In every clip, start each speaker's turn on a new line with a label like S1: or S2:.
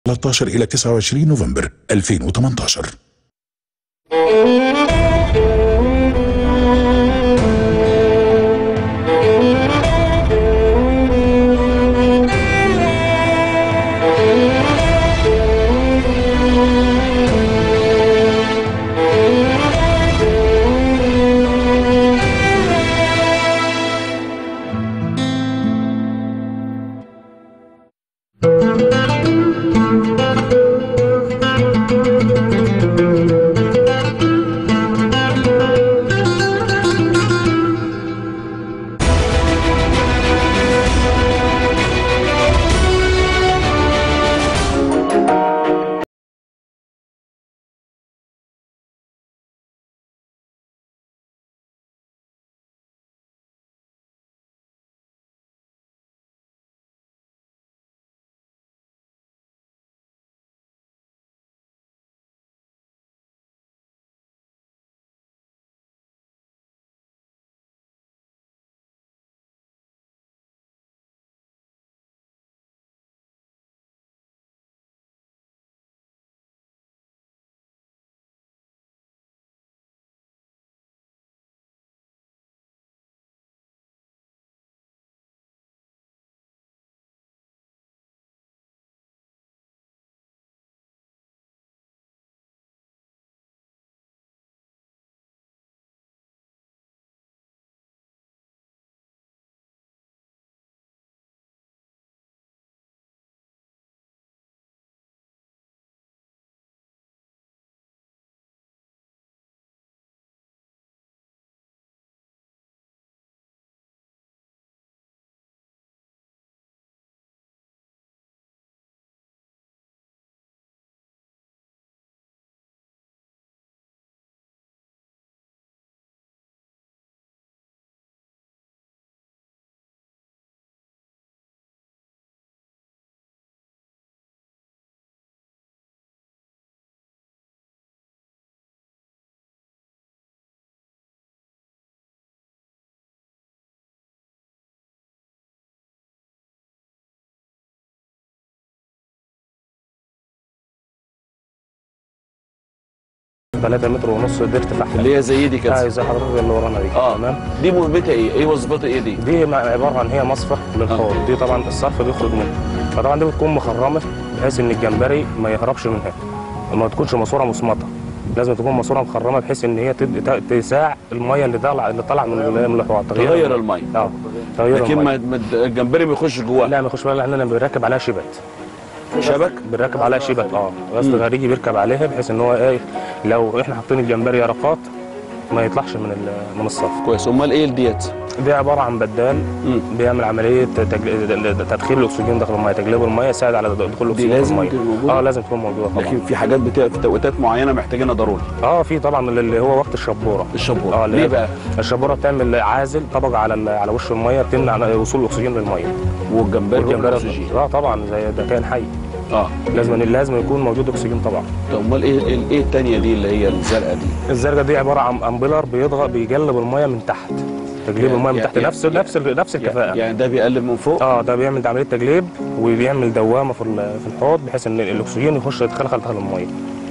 S1: 13 إلى 29 نوفمبر 2018.
S2: ثلاثة متر ونص دي ارتفاع
S3: اللي هي زي دي كده.
S2: زي حضرتك اللي ورانا دي.
S3: تمام. دي مهمتها ايه؟ ايه وظيفتها ايه دي؟
S2: دي عباره عن هي مصفى للحوض. دي طبعا الصرف بيخرج منها، فطبعا دي بتكون مخرمه بحيث ان الجمبري ما يهربش منها، ما تكونش ماسوره مصمطه، لازم تكون ماسوره مخرمه بحيث ان هي تساع الميه اللي طالعه من الحوض،
S3: تغير الميه.
S2: تغير
S3: لكن الجمبري ما يخش جواها.
S2: لا ما يخش بقى، لان بنركب عليها شبك. بنركب عليها شبك. غسل خارجي بيركب عليها بحيث ان هو ايه، لو احنا حاطين الجمبري يرقات ما يطلعش من الصف.
S3: كويس. امال ايه ديت؟
S2: دي عباره عن بدال بيعمل عمليه تدخيل الاكسجين داخل الميه، تجليب الميه، يساعد على دخول الاكسجين في الميه. لازم تكون موجوده طبعا.
S3: لكن في حاجات في توقيتات معينه محتاجينها ضروري.
S2: في طبعا اللي هو وقت الشبوره.
S3: ليه بقى؟
S2: الشبوره بتعمل عازل طبقه على وش الميه، بتمنع وصول الاكسجين للميه.
S3: والجمبري الاكسجين
S2: طبعا زي ده كائن حي. لازم يكون موجود اكسجين طبعا.
S3: طب امال ايه الثانيه دي اللي هي الزرقاء دي؟
S2: الزرقاء دي عباره عن امبلر بيجلب الميه من تحت، تجليب الميه من تحت. نفس الكفاءه.
S3: يعني ده بيقلب من فوق؟
S2: ده بيعمل عمليه تجليب وبيعمل دوامه في الحوض بحيث ان الاكسجين يخش يتخلخل داخل الميه.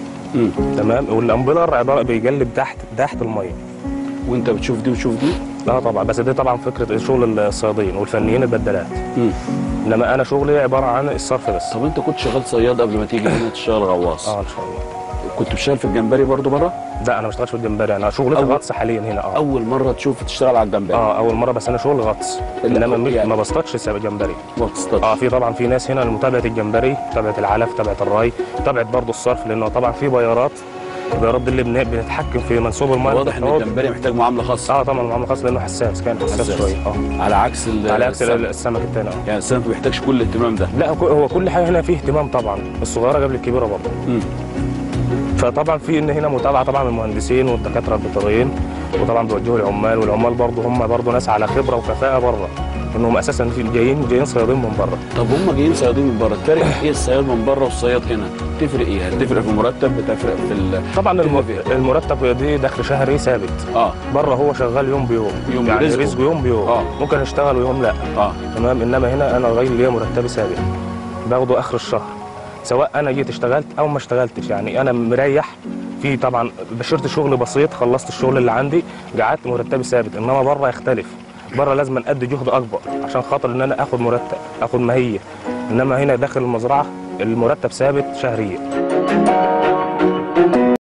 S2: تمام. والامبلر عباره بيجلب تحت الميه.
S3: وانت بتشوف دي وتشوف دي؟
S2: طبعا، بس دي طبعا فكره شغل الصيادين والفنيين البدالات. انما انا شغلي عباره عن الصرف بس.
S3: طب انت كنت شغال صياد قبل ما تيجي هنا تشتغل غواص؟
S2: ان شاء الله.
S3: كنت بتشتغل في الجمبري برضه بره؟
S2: لا انا ما بشتغلش في الجمبري، انا شغلتي غطس حاليا هنا.
S3: اول مره تشتغل على الجمبري؟
S2: اول مره، بس انا شغل غطس، انما يعني ما بصطادش جمبري.
S3: ما بتصطادش؟
S2: طبعا في ناس هنا لمتابعه الجمبري، متابعه العلف، متابعه الري، متابعه برضه الصرف، لانه طبعا في بيارات دي اللي بنتحكم في منسوب الميه.
S3: واضح ان الجمبري محتاج معامله خاصه.
S2: طبعا معامله خاصه لانه حساس، كان حساس شويه.
S3: على عكس
S2: السمك الثاني.
S3: يعني السمك ما بيحتاجش كل الاهتمام ده؟
S2: لا، هو كل حاجه هنا فيه اهتمام طبعا، الصغيره قبل الكبيره برضه. فطبعا في ان هنا متابعه طبعا من المهندسين والدكاتره البيطريين، وطبعا بيوجهوا العمال، والعمال برضه هم برضه ناس على خبره وكفاءه بره، انهم اساسا جايين صيادين من بره.
S3: طب هم جايين صيادين من بره، تفرق ايه الصياد من بره والصياد هنا؟ تفرق ايه؟ هتفرق في المرتب؟ بتفرق في
S2: طبعا المرتب دي دخل شهري ثابت. بره هو شغال يوم بيوم، يعني رزقه يوم بيوم. ممكن اشتغل ويوم لا. تمام. انما هنا انا الراجل ليا مرتبي ثابت، باخده اخر الشهر. سواء انا جيت اشتغلت او ما اشتغلتش، يعني انا مريح في طبعا بشرت شغل بسيط، خلصت الشغل اللي عندي قعدت مرتبي ثابت. انما بره يختلف، بره لازم ادي جهد اكبر عشان خاطر ان انا اخد مرتب، اخد ماهيه. انما هنا داخل المزرعه المرتب ثابت شهريا.